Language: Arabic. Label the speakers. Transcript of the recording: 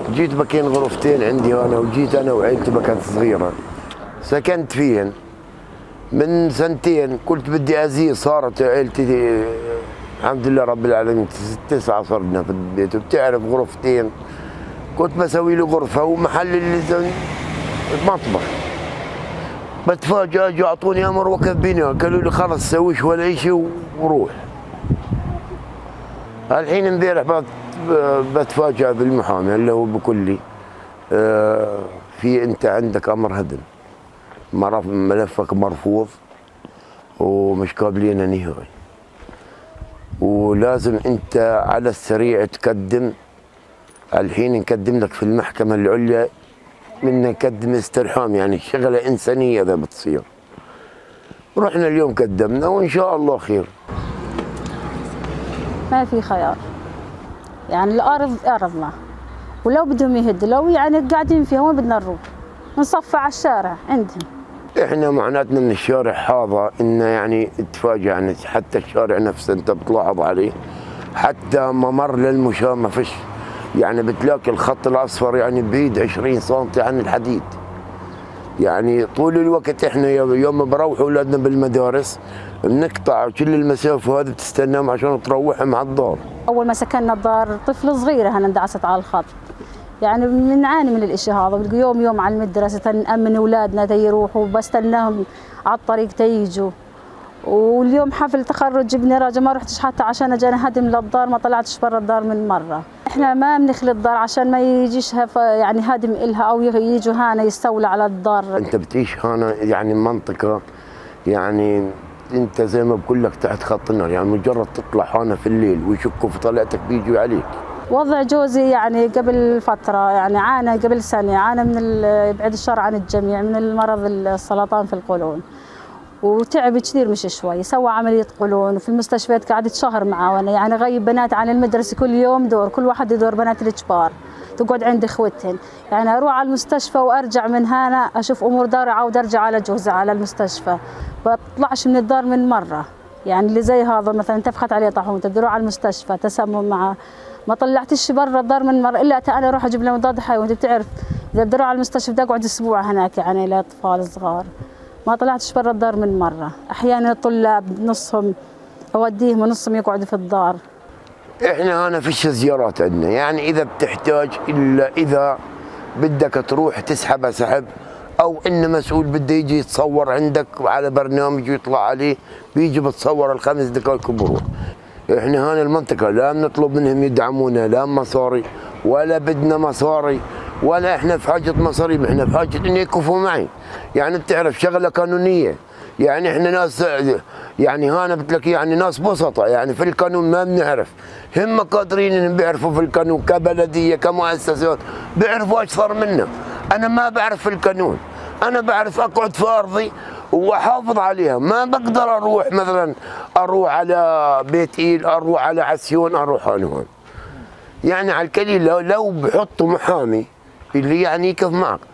Speaker 1: جيت بكين غرفتين عندي انا، وجيت انا وعيلتي بكت صغيره سكنت فيهن. من سنتين قلت بدي ازيد، صارت عيلتي الحمد لله رب العالمين 9 صرنا في البيت، وبتعرف غرفتين كنت بسوي له غرفه ومحل اللي مطبخ. بتفاجئ اجوا اعطوني امر وقف بيني، قالوا لي خلص سويش ولا شيء وروح. الحين امبارح بتفاجئ بالمحامي اللي هو بقول لي في انت عندك امر هدم، ملفك مرفوض ومش قابلين نهائي، ولازم انت على السريع تقدم. الحين نقدم لك في المحكمه العليا من نقدم استرحام، يعني شغله انسانيه اذا بتصير. رحنا اليوم قدمنا وان شاء الله خير.
Speaker 2: ما في خيار، يعني الارض ارضنا، ولو بدهم يهدوا لو يعني قاعدين فيها وين بدنا نروح؟ نصفى على الشارع عندهم.
Speaker 1: احنا معناتنا من الشارع هذا انه يعني تفاجئ، يعني حتى الشارع نفسه انت بتلاحظ عليه حتى ممر للمشاة ما فيش، يعني بتلاقي الخط الاصفر يعني بعيد 20 سم عن الحديد. يعني طول الوقت احنا يوم بروح اولادنا بالمدارس بنقطع كل المسافه هذه بتستناهم عشان تروحهم على الدار.
Speaker 2: اول ما سكننا الدار طفل صغيره هنا اندعست على الخط، يعني بنعاني من الاشي هذا، يوم على المدرسه نامن اولادنا تيروحوا، بستناهم على الطريق تيجوا. واليوم حفل تخرج ابني راجع ما رحتش حتى عشان اجي هدم للدار، ما طلعتش برا الدار من مره. احنا ما بنخلي الدار عشان ما يجيش يعني هادم إلها او يجوا هنا يستولى على الدار.
Speaker 1: انت بتعيش هنا يعني منطقه، يعني انت زي ما بقول لك تحت خط النار، يعني مجرد تطلع هنا في الليل ويشكوا في طلعتك بيجوا عليك.
Speaker 2: وضع جوزي يعني قبل فتره، يعني عانى قبل سنه، عانى من بعد الشر عن الجميع من المرض السرطان في القولون، وتعب كثير مش شوي، سوى عمليه قولون وفي المستشفيات قعدت شهر معه، وانا يعني غيب بنات عن المدرسه كل يوم دور، كل واحد يدور بنات الكبار تقعد عند اخوتهن، يعني اروح على المستشفى وارجع من هنا اشوف امور داري عاود ارجع على جوزي على المستشفى، بطلعش من الدار من مره. يعني اللي زي هذا مثلا انتفخت عليه طاحون بدي اروح على المستشفى تسمم معه، ما طلعتش برا الدار من مره الا انا اروح اجيب له مضاد حيوي. انت بتعرف اذا بدي اروح على المستشفى بدي اقعد اسبوع هناك يعني لاطفال صغار، ما طلعتش برا الدار من مره. احيانا الطلاب نصهم اوديهم ونصهم يقعدوا في الدار.
Speaker 1: احنا هنا فيش زيارات عندنا، يعني اذا بتحتاج الا اذا بدك تروح تسحبها سحب، او ان مسؤول بده يجي يتصور عندك على برنامج ويطلع عليه بيجي بتصور الخمس دقائق وبروح. احنا هنا المنطقه لا بنطلب منهم يدعمونا لا مصاري ولا بدنا مصاري ولا احنا في حاجه مصاري، احنا في حاجه ان يكفوا معي. يعني بتعرف شغله قانونيه، يعني احنا ناس يعني هنا بتلاقي يعني ناس بسطة، يعني في القانون ما بنعرف، هم قادرين انهم بيعرفوا في القانون كبلديه كمؤسسات بيعرفوا اكثر منا. انا ما بعرف في القانون، انا بعرف اقعد في ارضي واحافظ عليها، ما بقدر اروح مثلا اروح على بيت ايل، اروح على عسيون، اروح هون. يعني على القليل لو بحطوا محامي اللي يعني يقف معك